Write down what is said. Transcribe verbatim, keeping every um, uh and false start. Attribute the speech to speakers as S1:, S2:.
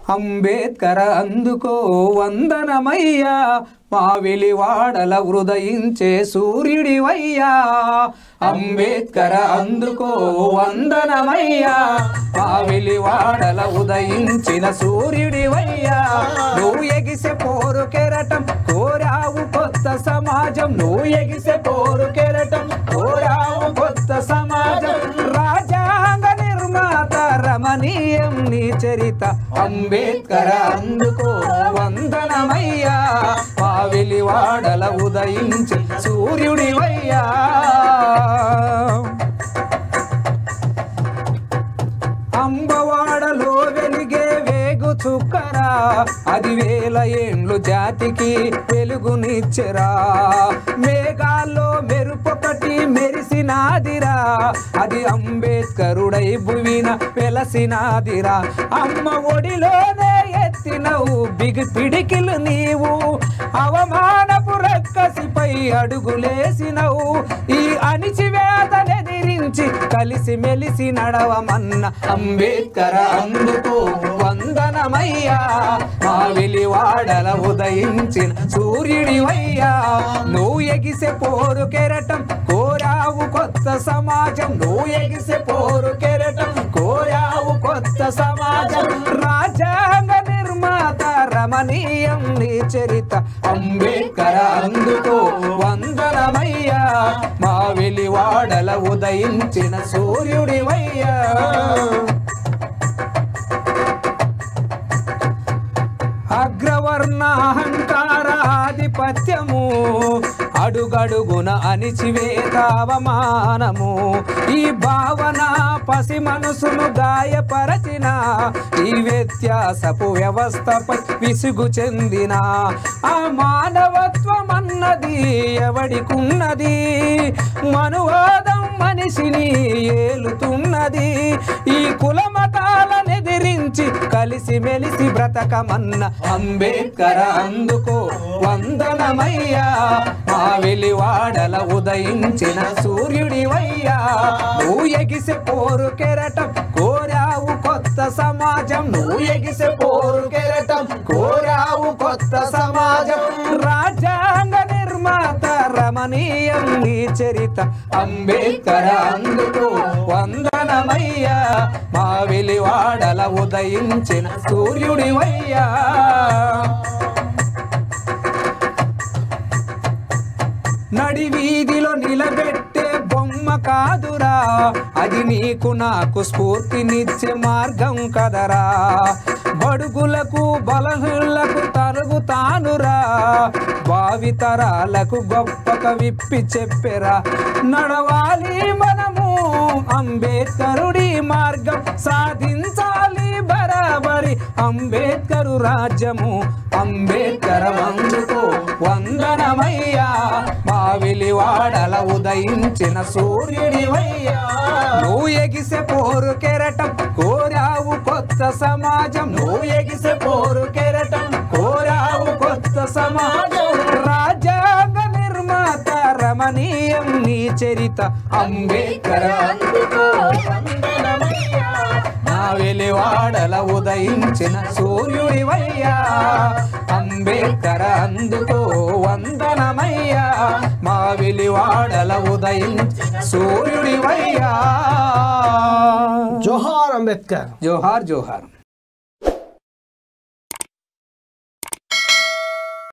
S1: అంబేద్కర్ అందుకో వందనమయ్యా మా వెలివాడల ఉదయించే సూర్యుడివయ్యా అంబేద్కర్ అందుకో వందనమయ్యా మా వెలివాడల ఉదయించిన సూర్యుడివయ్యా నువ్వు ఎగిసే పోరు కెరటం కోరావు కొత్త సమాజం నువ్వు ఎగిసే పోరు కెరటం కోరావు కొత్త సమాజం రాజ్యాంగ నిర్మాత రమణీయం నీ చరిత అంబేద్కర్ అందుకో వందనమయ్యా మా వెలివాడల ఉదయించి సూర్యుడివయ్యా అంబవాడలో వెలిగే వేగు చుక్కరా అది వేల ఏండ్లు జాతికి వెలుగునిచ్చరా మేఘాల్లో మెరుపొకటి మెరిసినాదిరా అది అంబేద్కరుడై భువిన వెలసినాదిరా అమ్మ ఒడిలోనే ఎత్తినవు బిగి పిడికిలు నీవు అవమానపు రక్కసిపై అడుగులేసినవు ఈ అణిచివేతనెదిరించి కలిసి మెలిసి నడవమన్న అంబేద్కర్ అందుకో వందనమయ్యా మా వెలివాడల ఉదయించిన సూర్యుడివయ్యా నువ్వు ఎగిసే పోరు కెరటం కోరావు కొత్త సమాజం నువ్వు ఎగిసే పోరు కెరటం కోరావు కొత్త సమాజం రాజ్యాంగ నిర్మాత రమణీయం నీ చరిత అంబేద్కర్ అందుకో వందనమయ్యా మా వెలివాడల ఉదయించిన సూర్యుడివయ్యా అగ్రవర్ణ అహంకార ఆధిపత్యము అడుగడుగున అణిచివేత అవమానము ఈ భావన పసి మనసును గాయపరచిన ఈ వ్యత్యాసపు వ్యవస్థపై విసుగు చెందిన ఆ మానవత్వం అన్నది ఎవడికున్నది మనువాదం మనిషిని ఏలుతున్నది ఈ కులమతాలను ఎదిరించి కలిసి మెలిసి బ్రతకమన్న అంబేద్కర్ అందుకో వందనమయ్యా మా వెలివాడల ఉదయించిన సూర్యుడివయ్యా నువ్వు ఎగిసే పోరు కెరటం కోరావు కొత్త సమాజం నువ్వు ఎగిసే పోరు కెరటం కోరావు కొత్త సమాజం రాజ్యాంగ నిర్మాత రమణీయం నీ చరిత అంబేద్కర్ అందుకో వందనమయ్యా మా వెలివాడల ఉదయించిన సూర్యుడివయ్యా నడి వీధిలో నిలబెట్టే బొమ్మ కాదురా అది నీకు నాకు స్ఫూర్తినిచ్చే మార్గం కదరా బడుగులకు బలహీనులకు తరుగుతానురా భావితరాలకు గొప్పక విప్పి చెప్పెరా నడవాలి మనము అంబేద్కరుడి మార్గం సాధించాలి బరాబరి అంబేద్కరు రాజ్యము అంబేద్కర్ అందుకో వందనమయ్యా మా వెలివాడల ఉదయించిన సూర్యుడివయ్యా నువ్వు ఎగిసే పోరు కెరటం కోరావు కొత్త సమాజం నువ్వు ఎగిసే పోరు కెరటం కోరావు కొత్త సమాజం రాజ్యాంగ నిర్మాత రమణీయం నీ చరిత అంబేద్కర్ అందుకో వందనమయ్యా నా వెలివాడల ఉదయించిన సూర్యుడివయ్యా అంబేద్కర్ అందుకో వందనమయ్యా మా వెలివాడల ఉదయించిన సూర్యుడివయ్యా
S2: జోహార్ అంబేద్కర్
S1: జోహార్ జోహార్